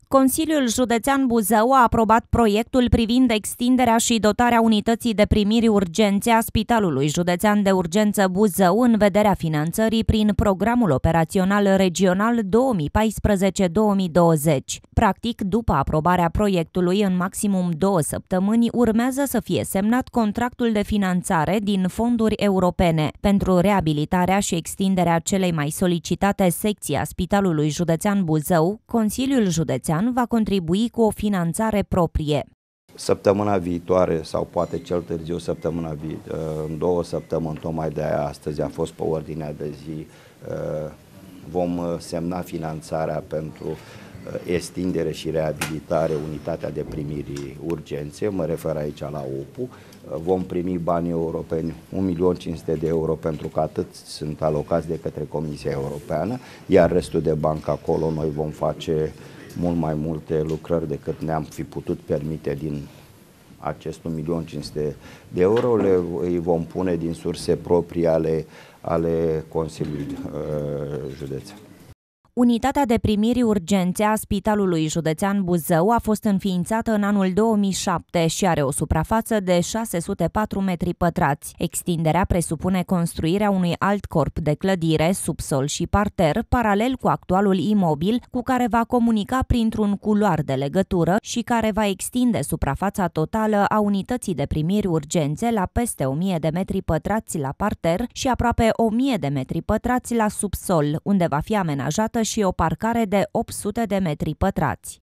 Consiliul Județean Buzău a aprobat proiectul privind extinderea și dotarea unității de primiri urgențe a Spitalului Județean de Urgență Buzău în vederea finanțării prin Programul Operațional Regional 2014-2020. Practic, după aprobarea proiectului în maximum 2 săptămâni, urmează să fie semnat contractul de finanțare din fonduri europene. Pentru reabilitarea și extinderea celei mai solicitate secții a Spitalului Județean Buzău, Consiliul Județean va contribui cu o finanțare proprie. Săptămâna viitoare, sau poate cel târziu în 2 săptămâni, tocmai de aia astăzi a fost pe ordinea de zi, vom semna finanțarea pentru extindere și reabilitare, unitatea de primiri urgențe, mă refer aici la OPU. Vom primi banii europeni, 1.500.000 de euro, pentru că atât sunt alocați de către Comisia Europeană, iar restul de bani acolo noi vom face mult mai multe lucrări decât ne-am fi putut permite din acest 1.500.000 de euro. Îi vom pune din surse proprii ale Consiliului Județean. Unitatea de primiri urgențe a Spitalului Județean Buzău a fost înființată în anul 2007 și are o suprafață de 604 metri pătrați. Extinderea presupune construirea unui alt corp de clădire, subsol și parter, paralel cu actualul imobil, cu care va comunica printr-un culoar de legătură și care va extinde suprafața totală a unității de primiri urgențe la peste 1000 de metri pătrați la parter și aproape 1000 de metri pătrați la subsol, unde va fi amenajată și o parcare de 800 de metri pătrați.